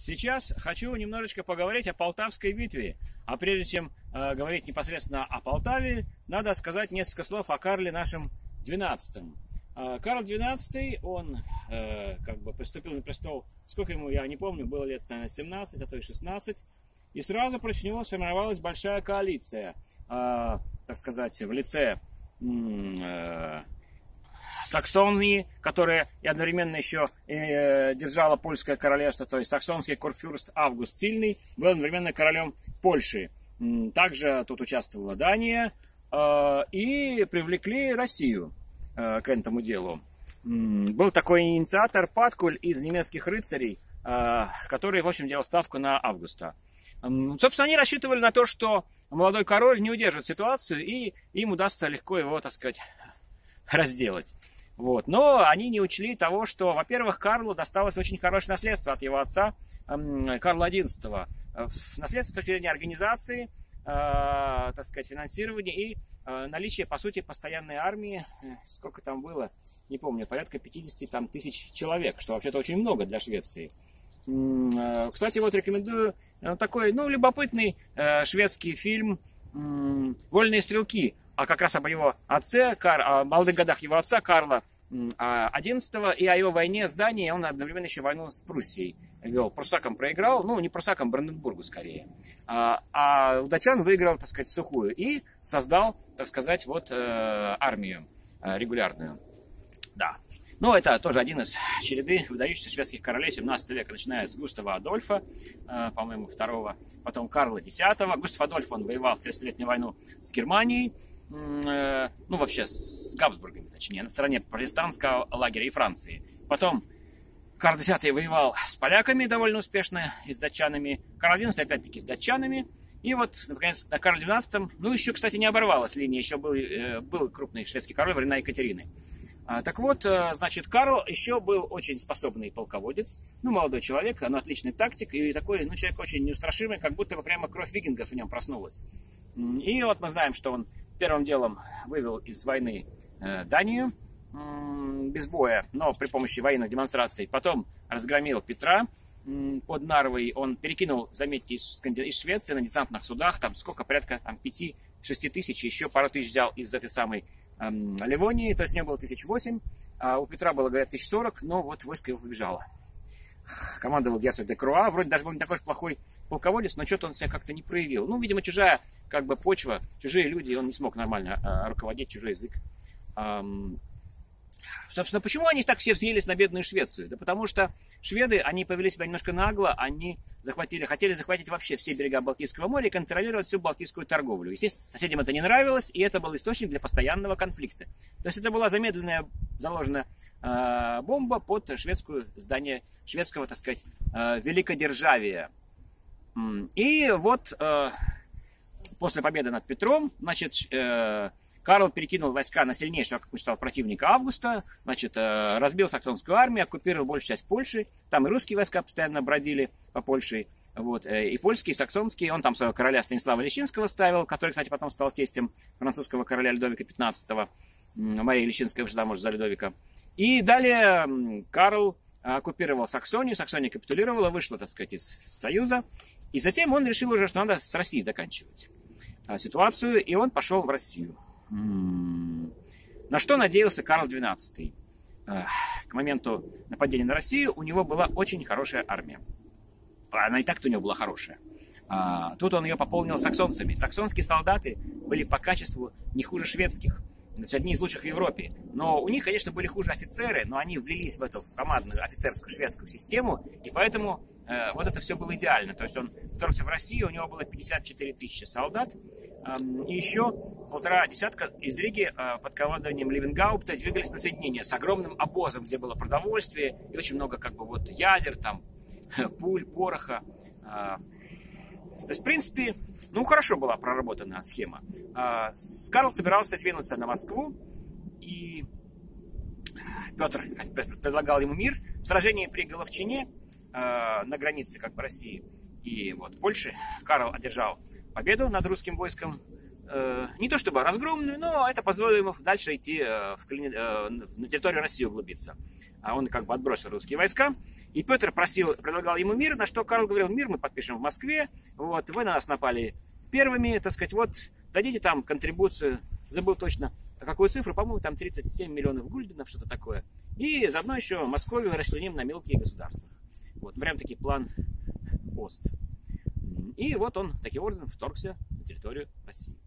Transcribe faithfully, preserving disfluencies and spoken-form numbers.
Сейчас хочу немножечко поговорить о Полтавской битве. А прежде чем э, говорить непосредственно о Полтаве, надо сказать несколько слов о Карле нашем двенадцатом. Э, Карл двенадцатый, он э, как бы приступил на престол, сколько ему, я не помню, было лет, наверное, семнадцать, а то и шестнадцать. И сразу против него сформировалась большая коалиция, э, так сказать, в лице э, Саксонии, которая и одновременно еще э, держала польское королевство, то есть саксонский курфюрст Август Сильный был одновременно королем Польши. Также тут участвовала Дания э, и привлекли Россию э, к этому делу. Был такой инициатор Паткуль из немецких рыцарей, э, который, в общем, делал ставку на Августа. Э, собственно, они рассчитывали на то, что молодой король не удержит ситуацию и им удастся легко его, так сказать, разделать. Вот. Но они не учли того, что, во-первых, Карлу досталось очень хорошее наследство от его отца, э, Карла одиннадцатого. Наследство с точки зрения организации, э, так сказать, финансирования и э, наличие, по сути, постоянной армии. Сколько там было, не помню, порядка пятидесяти там, тысяч человек, что вообще-то очень много для Швеции. Э, кстати, вот рекомендую такой, ну, любопытный э, шведский фильм э, «Вольные стрелки», а как раз об его отце, о молодых годах его отца Карла одиннадцатого и о его войне с Данией. Он одновременно еще войну с Пруссией вел. Прусакам проиграл, ну не Прусакам, Бранденбургу скорее. А, а у датчан выиграл, так сказать, сухую и создал, так сказать, вот армию регулярную. Да. Ну, это тоже один из череды выдающихся шведских королей семнадцатого века, начиная с Густава Адольфа, по-моему, второго, потом Карла десятого. Густав Адольф, он воевал в тридцатилетнюю войну с Германией, ну, вообще с Габсбургами, точнее, на стороне протестантского лагеря и Франции. Потом Карл десятый воевал с поляками довольно успешно и с датчанами. Карл одиннадцатый, опять-таки, с датчанами. И вот, наконец, на Карле двенадцатом, ну, еще, кстати, не оборвалась линия, еще был, был крупный шведский король, времена Екатерины. Так вот, значит, Карл еще был очень способный полководец, ну, молодой человек, он отличный тактик, и такой, ну, человек очень неустрашимый, как будто бы прямо кровь викингов в нем проснулась. И вот мы знаем, что он первым делом вывел из войны э, Данию э, без боя, но при помощи военных демонстраций. Потом разгромил Петра э, под Нарвой. Он перекинул, заметьте, из, из Швеции на десантных судах, там сколько, порядка пяти-шести тысяч, еще пару тысяч взял из этой самой э, Ливонии, то есть у него было тысяч восемь, а у Петра было, говорят, тысяч сорок, но вот войско его побежало. Командовал герцог де Круа, вроде даже был не такой плохой полководец, но что-то он себя как-то не проявил. Ну, видимо, чужая как бы почва, чужие люди, он не смог нормально э, руководить, чужой язык. Эм, собственно, почему они так все взъелись на бедную Швецию? Да потому что шведы, они повели себя немножко нагло, они захватили, хотели захватить вообще все берега Балтийского моря и контролировать всю балтийскую торговлю. Естественно, соседям это не нравилось, и это был источник для постоянного конфликта. То есть это была замедленная, заложенная э, бомба под шведскую здание, шведского, так сказать, э, великодержавия. И вот э, после победы над Петром, значит, э, Карл перекинул войска на сильнейшего, как мы считал, противника Августа, значит, э, разбил саксонскую армию, оккупировал большую часть Польши, там и русские войска постоянно бродили по Польше, вот, э, и польские, и саксонские, он там своего короля Станислава Лещинского ставил, который, кстати, потом стал тестем французского короля Людовика пятнадцатого, Мария Лещинская вышла замуж за Людовика. И далее Карл оккупировал Саксонию, Саксония капитулировала, вышла, так сказать, из Союза. И затем он решил уже, что надо с Россией заканчивать ситуацию, и он пошел в Россию. На что надеялся Карл двенадцатый? К моменту нападения на Россию у него была очень хорошая армия. Она и так-то у него была хорошая. Тут он ее пополнил саксонцами. Саксонские солдаты были по качеству не хуже шведских. Значит, одни из лучших в Европе. Но у них, конечно, были хуже офицеры, но они влились в эту в командную офицерскую шведскую систему, и поэтому э, вот это все было идеально. То есть он вторгся в Россию, у него было пятьдесят четыре тысячи солдат, э, и еще полтора десятка из Риги э, под командованием Левенгаупта двигались на соединение с огромным обозом, где было продовольствие и очень много как бы вот ядер, там, пуль, пороха. Э, То есть, в принципе, ну, хорошо была проработана схема. Карл собирался двинуться на Москву, и Петр предлагал ему мир. В сражении при Головчине на границе как бы России и вот Польши Карл одержал победу над русским войском. Не то чтобы разгромную, но это позволило ему дальше идти в, на территорию России углубиться. Он как бы отбросил русские войска. И Петр просил, предлагал ему мир, на что Карл говорил: мир мы подпишем в Москве, вот, вы на нас напали первыми, так сказать, вот, дадите там контрибуцию, забыл точно какую цифру, по-моему, там тридцать семь миллионов гульденов, что-то такое. И заодно еще Московию расчленим на мелкие государства. Вот, прям таки план Ост. И вот он таким образом вторгся на территорию России.